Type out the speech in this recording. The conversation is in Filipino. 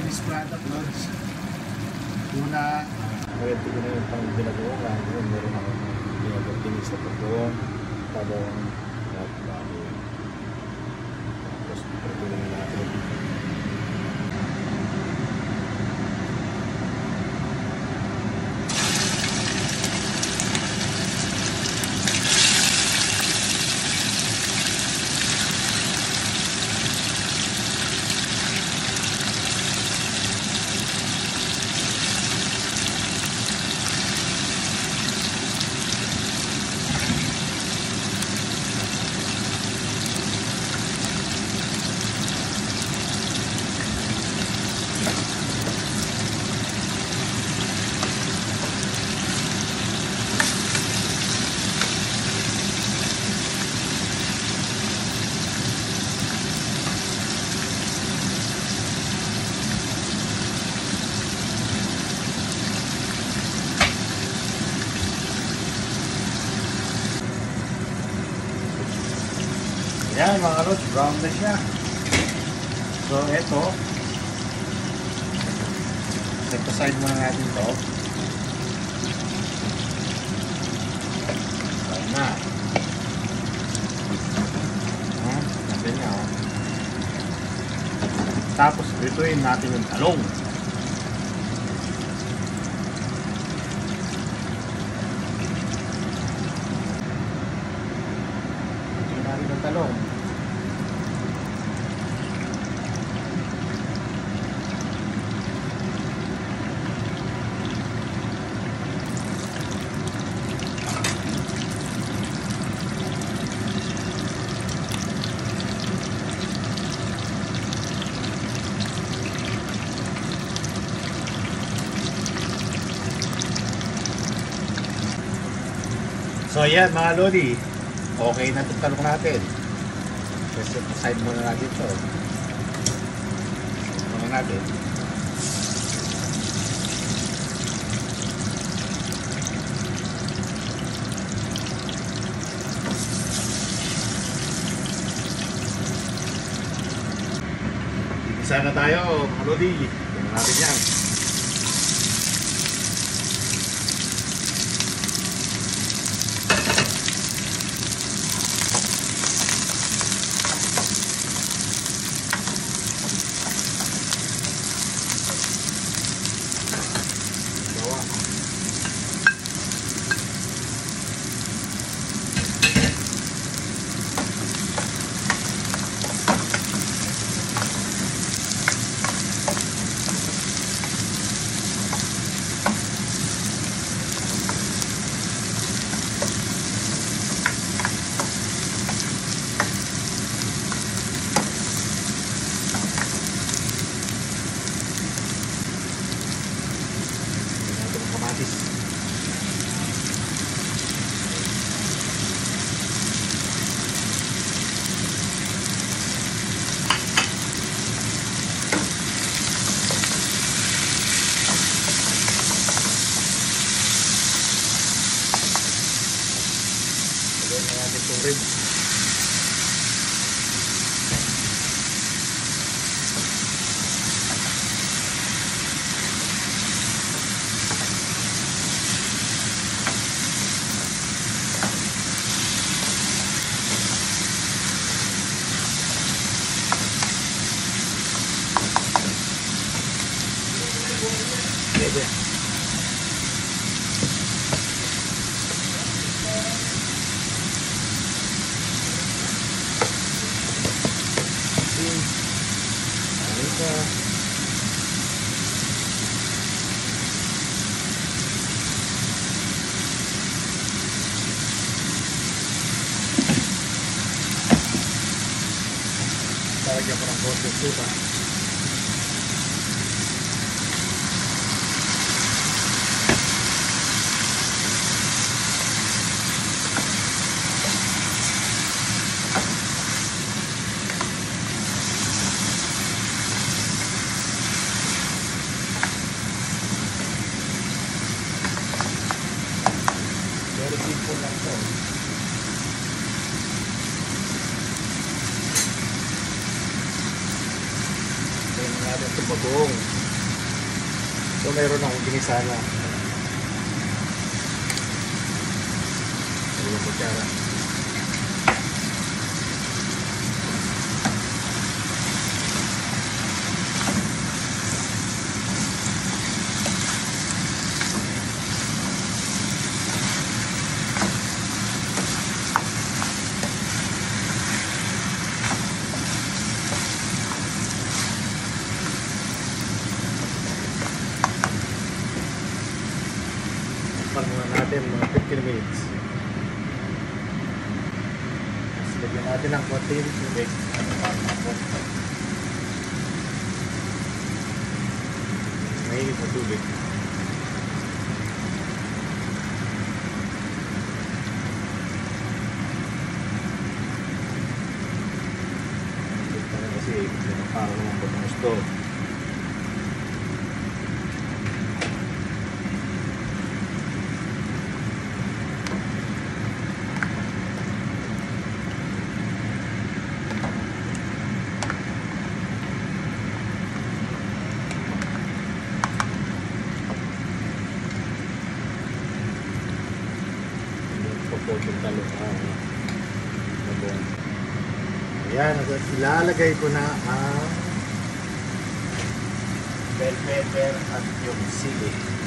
finished product, Lods. Una, ito ko na yung pang ginagawa nga. Meron ako ginagawa din sa pagkawang tabawang at bago. Tapos pagkawang natin. yan mga Lods, brown na siya. So ito, set aside muna natin ito. Brown na. Natin niya. Tapos prituin natin yung talong. Prituin natin yung talong. So yan mga Lodi, okay na itong talong natin. Kasi side muna natin ito. Muna natin. Isa na tayo mga Lodi. Tingnan natin yan. Ribs. Pwede. Lagyan ko ng konting suka. Very simple lang ito. Natin bagoong. So mayroon akong ginisa na. Dalawang kutsara. Muna natin mga 15 minutes. Tapos lagyan natin ng konting tubig. Mainit na tubig. Ito na kasi parang naman ba ng gusto. Yung talong ayan, ilalagay ko na ang bell pepper at yung sili.